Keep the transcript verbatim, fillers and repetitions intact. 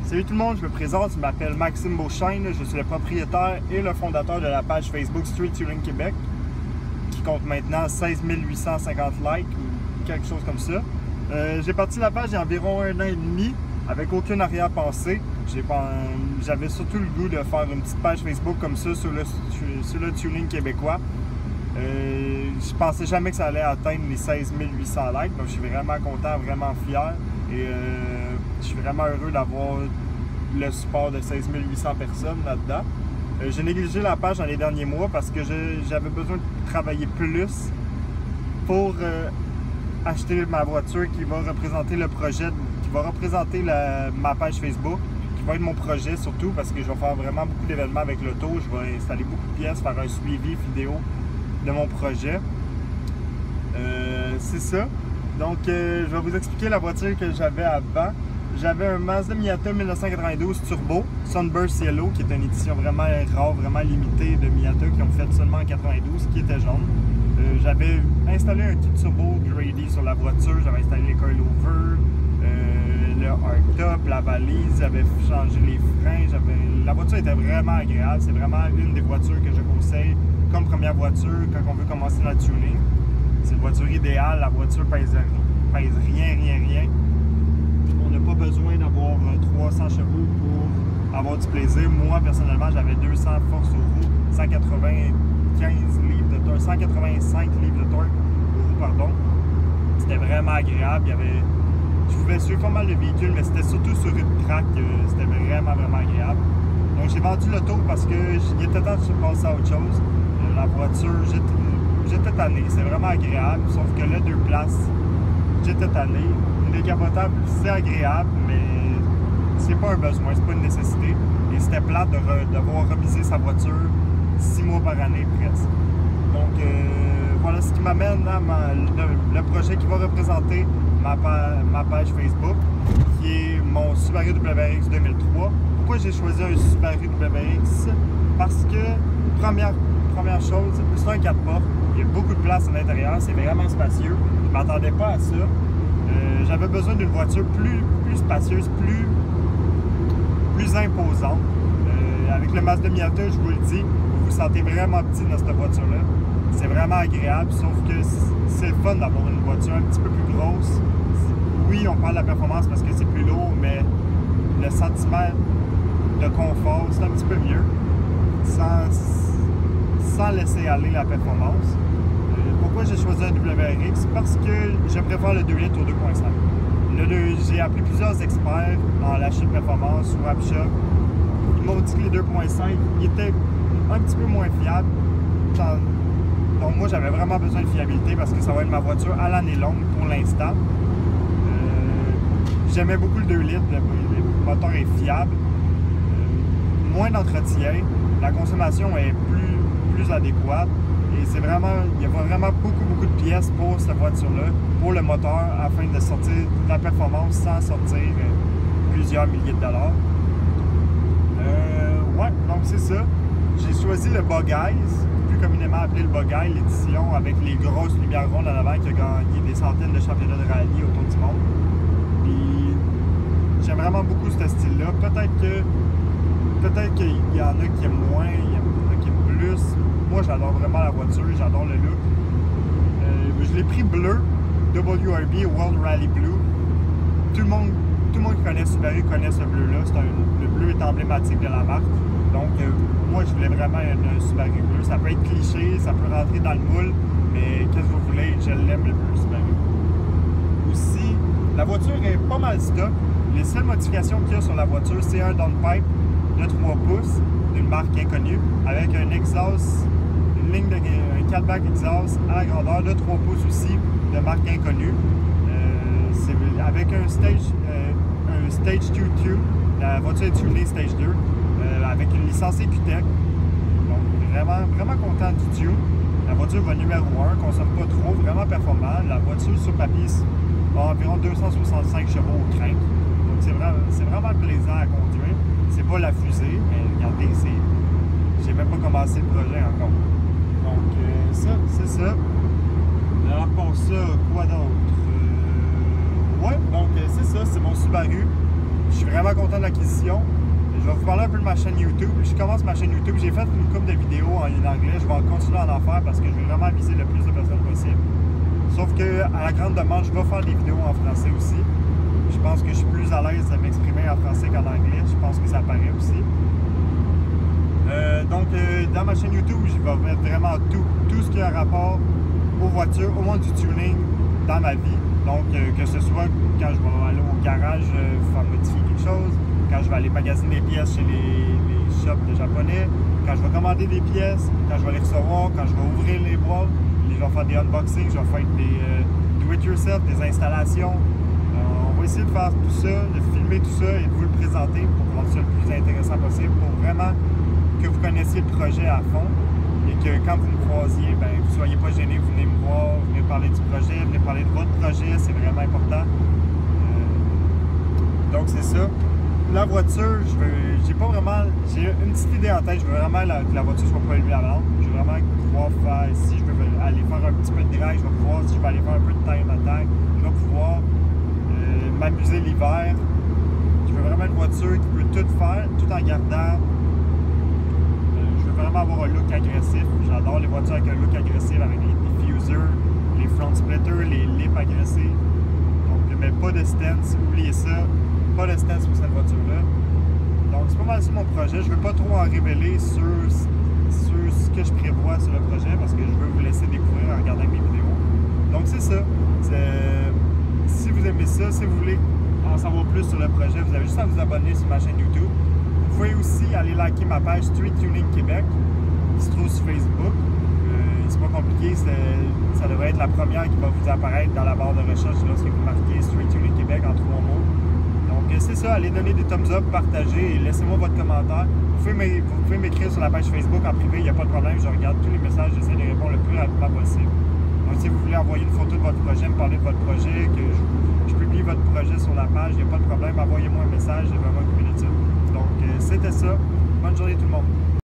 Salut tout le monde, je me présente, je m'appelle Maxime Beauchesne, je suis le propriétaire et le fondateur de la page Facebook Street Tuning Québec, qui compte maintenant seize mille huit cent cinquante likes ou quelque chose comme ça. Euh, j'ai parti la page il y a environ un an et demi, avec aucune arrière-pensée. J'avais surtout le goût de faire une petite page Facebook comme ça sur le, sur le tuning québécois. Euh, je pensais jamais que ça allait atteindre les seize mille huit cents likes, donc je suis vraiment content, vraiment fier. Et euh, je suis vraiment heureux d'avoir le support de seize mille huit cents personnes là-dedans. Euh, j'ai négligé la page dans les derniers mois parce que j'avais besoin de travailler plus pour euh, acheter ma voiture qui va représenter le projet, qui va représenter la, ma page Facebook, qui va être mon projet surtout parce que je vais faire vraiment beaucoup d'événements avec l'auto. Je vais installer beaucoup de pièces, faire un suivi vidéo de mon projet. Euh, c'est ça. Donc, euh, je vais vous expliquer la voiture que j'avais avant. J'avais un Mazda Miata mille neuf cent quatre-vingt-douze Turbo Sunburst Yellow, qui est une édition vraiment rare, vraiment limitée de Miata qui ont fait seulement en quatre-vingt-douze, qui était jaune. Euh, j'avais installé un kit turbo Grady sur la voiture, j'avais installé les coilovers, euh, le hardtop, la valise, j'avais changé les freins. La voiture était vraiment agréable, c'est vraiment une des voitures que je conseille comme première voiture quand on veut commencer dans le tuning. C'est une voiture idéale, la voiture pèse, pèse rien, rien, rien. On n'a pas besoin d'avoir trois cents chevaux pour avoir du plaisir. Moi, personnellement, j'avais deux cents forces au roue, cent quatre-vingt-quinze livres de torque, cent quatre-vingt-cinq livres de torque au roue, pardon. C'était vraiment agréable. Il y avait, je pouvais suivre pas mal de véhicules, mais c'était surtout sur une track, c'était vraiment, vraiment agréable. Donc, j'ai vendu l'auto parce qu'il était temps de se passer à autre chose. La voiture, j'étais tanné, c'est vraiment agréable, sauf que là, deux places, j'étais tanné. Une décapotable, c'est agréable, mais c'est pas un besoin, c'est pas une nécessité. Et c'était plate de re, devoir remiser sa voiture six mois par année presque. Donc euh, voilà ce qui m'amène à ma, le, le projet qui va représenter ma, ma page Facebook, qui est mon Subaru W R X deux mille trois. Pourquoi j'ai choisi un Subaru W R X? Parce que, première Première chose, c'est un quatre portes, il y a beaucoup de place à l'intérieur, c'est vraiment spacieux. Je ne m'attendais pas à ça. Euh, J'avais besoin d'une voiture plus, plus spacieuse, plus, plus imposante. Euh, avec le Mazda Miata, je vous le dis, vous vous sentez vraiment petit dans cette voiture-là. C'est vraiment agréable, sauf que c'est le fun d'avoir une voiture un petit peu plus grosse. Oui, on parle de la performance parce que c'est plus lourd, mais le sentiment de confort, c'est un petit peu mieux. Sans, sans laisser aller la performance. Euh, pourquoi j'ai choisi un W R X? Parce que je préfère le deux litres au deux point cinq. J'ai appelé plusieurs experts en l'achat de performance ou AppShop. Ils m'ont dit que les deux point cinq étaient un petit peu moins fiables. Donc moi, j'avais vraiment besoin de fiabilité parce que ça va être ma voiture à l'année longue pour l'instant. Euh, J'aimais beaucoup le deux litres, le, le moteur est fiable. Euh, moins d'entretien, la consommation est plus plus adéquate et c'est vraiment, il y a vraiment beaucoup beaucoup de pièces pour cette voiture-là, pour le moteur, afin de sortir de la performance sans sortir euh, plusieurs milliers de dollars. Euh, ouais, donc c'est ça. J'ai choisi le Bug Eyes, plus communément appelé le Bug Eye, l'édition avec les grosses lumières rondes en avant qui a gagné des centaines de championnats de rallye autour du monde. Puis j'aime vraiment beaucoup ce style-là. Peut-être que peut-être qu'il y en a qui aiment moins, il y en a qui aiment plus. Moi, j'adore vraiment la voiture, j'adore le look. Euh, je l'ai pris bleu, W R B World Rally Blue. Tout le monde, tout le monde qui connaît Subaru connaît ce bleu-là. Le bleu est emblématique de la marque. Donc, euh, moi, je voulais vraiment un Subaru bleu. Ça peut être cliché, ça peut rentrer dans le moule, mais qu'est-ce que vous voulez, je l'aime le bleu Subaru. Aussi, la voiture est pas mal stock. Les seules modifications qu'il y a sur la voiture, c'est un downpipe de trois pouces d'une marque inconnue avec un exhaust, une ligne de un cutback exhaust à la grandeur de trois pouces aussi de marque inconnue. Euh, c'est avec un stage euh, un stage deux tune. La voiture est tunée stage deux euh, avec une licence Ecutech. Donc vraiment vraiment content du tune. La voiture va numéro un, consomme pas trop, vraiment performant. La voiture sur papier a environ deux cent soixante-cinq chevaux au crank. Donc c'est vraiment, vraiment plaisant à conduire. C'est pas la fusée, mais regardez, j'ai même pas commencé le projet encore. Donc euh, ça, c'est ça. À part ça, quoi d'autre? Euh, ouais, donc c'est ça, c'est mon Subaru. je suis vraiment content de l'acquisition. Je vais vous parler un peu de ma chaîne YouTube. Je commence ma chaîne YouTube. J'ai fait une couple de vidéos en anglais. Je vais continuer à en faire parce que je veux vraiment viser le plus de personnes possible. Sauf que à la grande demande, je vais faire des vidéos en français aussi. Je pense que je suis plus à l'aise de m'exprimer en français qu'en anglais. Je pense que ça paraît aussi. Euh, donc, euh, dans ma chaîne YouTube, je vais mettre vraiment tout, tout ce qui a rapport aux voitures, au monde du tuning dans ma vie. Donc, euh, que ce soit quand je vais aller au garage euh, faire modifier quelque chose, quand je vais aller magasiner des pièces chez les, les shops de japonais, quand je vais commander des pièces, quand je vais les recevoir, quand je vais ouvrir les boîtes, je vais faire des unboxings, je vais faire des euh, do-it-yourself, des installations. Euh, on va essayer de faire tout ça, de filmer tout ça et de vous le présenter pour rendre ça le plus intéressant possible, pour vraiment que vous connaissiez le projet à fond et que quand vous me croisiez, ben, vous ne soyez pas gênés, vous venez me voir, vous venez parler du projet, vous venez parler de votre projet, c'est vraiment important. Euh, donc c'est ça. La voiture, je veux, j'ai pas vraiment, j'ai une petite idée en tête, je veux vraiment la, que la voiture soit pas élevée à l'ordre. Je veux vraiment pouvoir faire, si je veux aller faire un petit peu de drive, je vais pouvoir, si je vais aller faire un peu de time attack, je vais pouvoir euh, m'amuser l'hiver. Je veux vraiment une voiture qui peut tout faire, tout en gardant. Vraiment avoir un look agressif. J'adore les voitures avec un look agressif, avec les diffusers, les front splitters, les lips agressifs. Donc, mais pas de stance, oubliez ça. Pas de stance pour cette voiture-là. Donc, c'est pas mal ça mon projet. Je veux pas trop en révéler sur, sur ce que je prévois sur le projet parce que je veux vous laisser découvrir en regardant mes vidéos. Donc, c'est ça. Si vous aimez ça, si vous voulez en savoir plus sur le projet, vous avez juste à vous abonner sur ma chaîne YouTube. Vous pouvez aussi aller liker ma page Street Tuning Québec qui se trouve sur Facebook. Euh, c'est pas compliqué, ça devrait être la première qui va vous apparaître dans la barre de recherche lorsque vous marquez Street Tuning Québec en trois mots. Donc c'est ça, allez donner des thumbs up, partagez et laissez-moi votre commentaire. Vous pouvez m'écrire sur la page Facebook en privé, il n'y a pas de problème, je regarde tous les messages, j'essaie de répondre le plus rapidement possible. Donc si vous voulez envoyer une photo de votre projet, me parler de votre projet, que je, je publie votre projet sur la page, il n'y a pas de problème, envoyez-moi un message, je vais m'occuper de ça. Donc, euh, c'était ça. Bonne journée tout le monde.